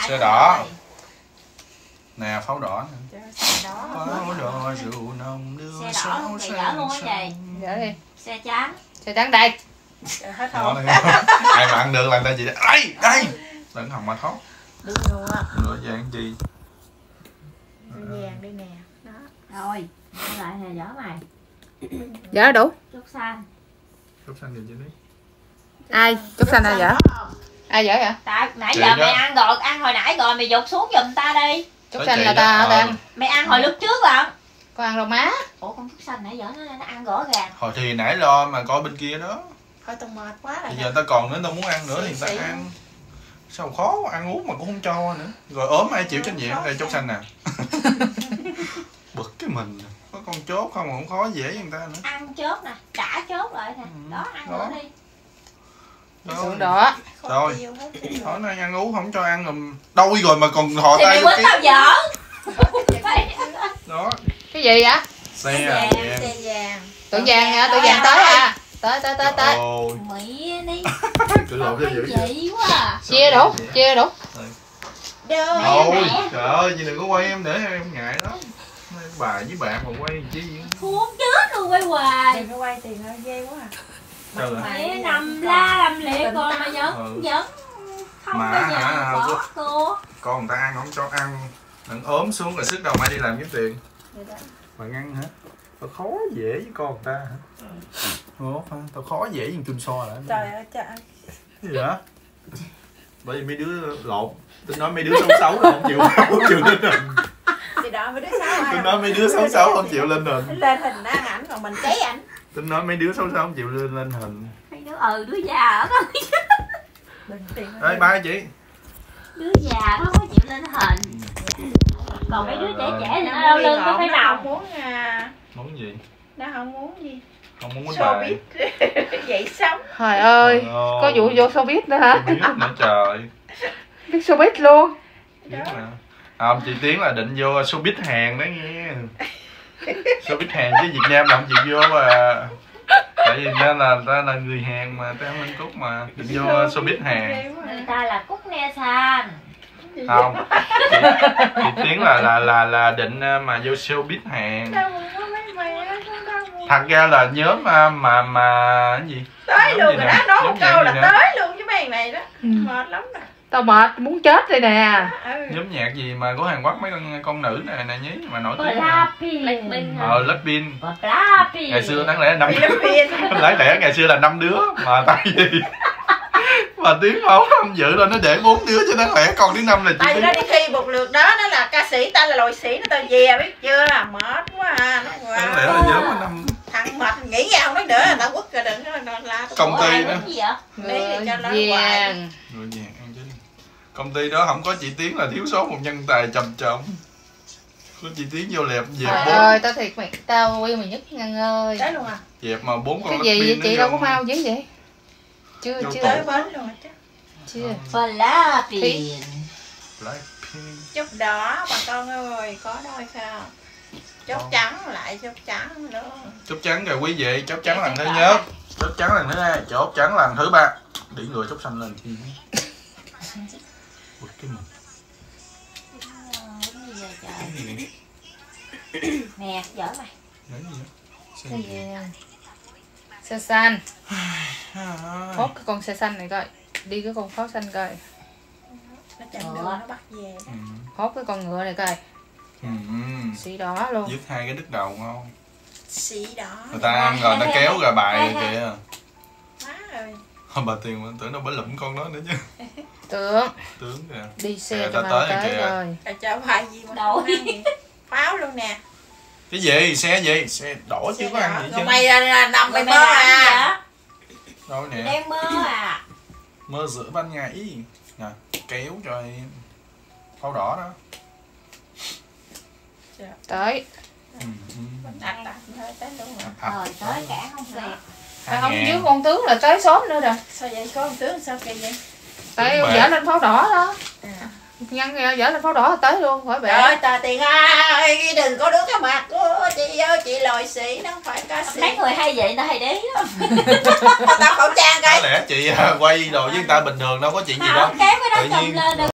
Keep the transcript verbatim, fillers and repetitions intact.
Xe đỏ. Nè pháo đỏ nè. Xe đỏ. Pháo đỏ rượu nồng đưa Xe đỏ luôn thì dở luôn á chị. Dở đi. Xe trắng. Xe trắng đây. Hết không? Ai mà ăn được là người ta chị đây đây. Đừng hòng mà thoát. Đúng luôn á. Lửa vàng gì? Vàng đi nè. Đó. Rồi, lại nè dở mày. Dở đủ. Chút xanh. Chút xanh gì chứ đi. Ai? Chút xanh ai dở? Ai dở vậy? Tại nãy Chị giờ đó. mày ăn rồi, ăn hồi nãy rồi mày dục xuống giùm ta đi. Chút Tới xanh chị là đó. ta ta Ờ. ăn. Mày ăn hồi lúc trước lận. Con ăn đâu má. Ủa con chút xanh nãy giờ nó, nó ăn rõ ràng. Hồi thì nãy lo mà coi bên kia đó. Thôi tao mệt quá rồi. Bây giờ ta còn nữa tao muốn ăn nữa thì ta Xị xị. ăn. Sao khó ăn uống mà cũng không cho nữa. Rồi ốm ai chịu trách nhiệm đây chút xanh nè. Bực cái mình. Có con chốt không mà cũng khó dễ với người ta nữa. Ăn chốt nè, trả chốt lại nè. Ừ, Đó, ăn đó. nữa đi. Xuống đó. Rồi. Tối nay ăn uống không cho ăn rồi đôi rồi mà còn thò Thì tay mày vô quýnh cái. tao dở. Đó. Cái gì vậy? Xe vàng. vàng. Xe vàng. Tụi vàng hả? Tụi vàng tới à? Tới tới tới tới. Ôi. Mỹ đi. Cứ lộn cho dữ. Chị quá à. Chia đủ, chia đủ. Đâu. Ôi trời ơi, chị đừng có quay em để em ngại lắm. Bà với bạn mà quay làm chi vậy? Khốn chết luôn quay hoài. Đừng có quay tiền nó ghê quá à. Sao vậy? Mày nằm la làm lệ rồi mà vẫn Ừ. vẫn không Mà bao giờ hả, bỏ có- cô. Con người ta ăn không cho ăn. Đừng ốm xuống rồi sức đầu mai đi làm kiếm tiền. Vậy đó. Mà ăn hả? Tao khó dễ với con người ta hả? Ủa, phải, tao khó dễ với kim so lại. Trời ơi trời. Cái gì vậy? Bởi vì mấy đứa lộn. Tôi nói mấy đứa xấu xấu là không chịu không chịu lên hình. Thì đó mấy đứa xấu ai. Tôi nói mấy đứa xấu xấu không chịu lên hình. Lên hình ăn ảnh còn mình cháy ảnh. Tôi nói mấy đứa xấu xấu không chịu lên lên hình. Mấy đứa ừ đứa già ở đó. Đừng tiền. Đây bye chị. Đứa già nó không chịu lên hình. Còn mấy đứa trẻ trẻ thì nó đau lưng nó phải Nó đầu. không muốn à. Muốn gì? Nó không muốn gì. Không muốn quýnh Showbiz. bài. Vậy sống. Trời ơi. Trời Có ơi. vụ vô showbiz nữa hả? Biết nữa trời. Biết showbiz luôn. Biết mà. Không, chị Tiến là định vô showbiz Hàn đó nghe. Showbiz Hàn chứ Việt Nam là không chịu vô à. Tại vì ta là ta là người Hàn mà, ta Minh Cúc mà định vô showbiz Hàn. Người ta là Cúc Nê San. Không. Chị, chị Tiến là là là là định mà vô showbiz Hàn. Thật ra là nhóm mà mà, mà cái gì? Tới Nhóm luôn gì rồi nè? đó, nói Nhóm một nhạc câu gì là nè? tới luôn chứ mấy này đó. Ừ. Mệt lắm nè. Tao mệt muốn chết rồi nè. Ừ. Nhóm nhạc gì mà của Hàn Quốc mấy con con nữ này nè nhí mà nổi tiếng. Blackpink. Ờ Blackpink. Blackpink. Ngày xưa đáng lẽ năm Philippines. đáng lẽ ngày xưa là năm đứa mà tại vì mà Tiến không tham dự rồi nó để bốn đứa chứ đáng lẽ còn đứa năm là Tại chị vì nó đi thi một lượt đó, nó là ca sĩ, ta là loại sĩ, nó tao về biết chưa, mệt quá à. Nó đáng lẽ là wow. nhóm có năm Thằng mệt nghĩ ra không nói nữa, tao quất rồi đừng có la. Công ty đó. Gì vậy? Để Người cho nó hoài. vàng. người vàng ăn chứ công ty đó không có chị Tiến là thiếu sót một nhân tài trầm trọng. Có chị Tiến vô lẹp dẹp Trời bốn ơi, tao thiệt mày, tao yêu mày nhất Ngân ơi. Tới luôn à? dẹp mà bốn con Cái gì vậy Blackpink chị nó đâu có vô. mau dữ vậy? Chưa Vô chưa. Tới bến luôn rồi chứ. Chưa. Blackpink. Blackpink. Chốt đỏ bà con ơi, có đôi không? Chốt Con. trắng lại chốt trắng nữa. Chốt trắng rồi quý vị, chốt trắng lần thứ nhất, chốt trắng lần thứ hai, chốt trắng lần thứ ba. Để người chốt xanh lên chi. Ui, cái mình. Cái gì vậy? Nè, dở mày. Cái gì vậy? Xe Cái gì? gì? Xe xanh. À, Hốt cái con xe xanh này coi. Đi cái con pháo xanh coi. Nó chặn đường nó bắt về. ừ. Hốt cái con ngựa này coi. Ừ. Xị đỏ luôn. Dứt hai cái đứt đầu ngon. Xị đỏ. Người ta ăn rồi nó kéo ra bài rồi kìa. Má ơi. Thôi bà Tiền mà tưởng nó bả lụm con đó nữa chứ. Tưởng Tướng kìa. đi xe Kìa, cho nó mau tới rồi tới kìa. rồi. Tại chợ bài gì mà Đâu? không ăn gì. Pháo luôn nè. Cái gì? Xe gì? Xe đỏ chứ có ăn gì chứ. Rồi mày là, là nằm mày Mày mơ mơ à? à. Đâu nè. Đang mơ à? Mơ giữa ban ngày. Nè, kéo cho em. Pháo đỏ đó. Tới. Ừ, ừ. Đặt đặt thôi tới luôn rồi. À, Rồi tới cả không kẹt. Phải không ngàn. dưới con tướng là tới sớm nữa rồi. Sao vậy có ông tướng sao kỳ vậy? Tới Đúng dở vậy. lên pháo đỏ đó. À. Nhân dở lên pháo đỏ là tới luôn khỏi bể. Trời tà Tiền ơi, đừng có đứng cái mặt của chị ơi, chị loại sĩ, nó không phải ca sĩ. Mấy người hay vậy tao hay để ý lắm. Tao khẩu trang Có cái. lẽ chị à, quay đồ với người ta bình thường đâu có chuyện gì đâu. Không, kéo cái đó Tự cầm nhiên- lên được.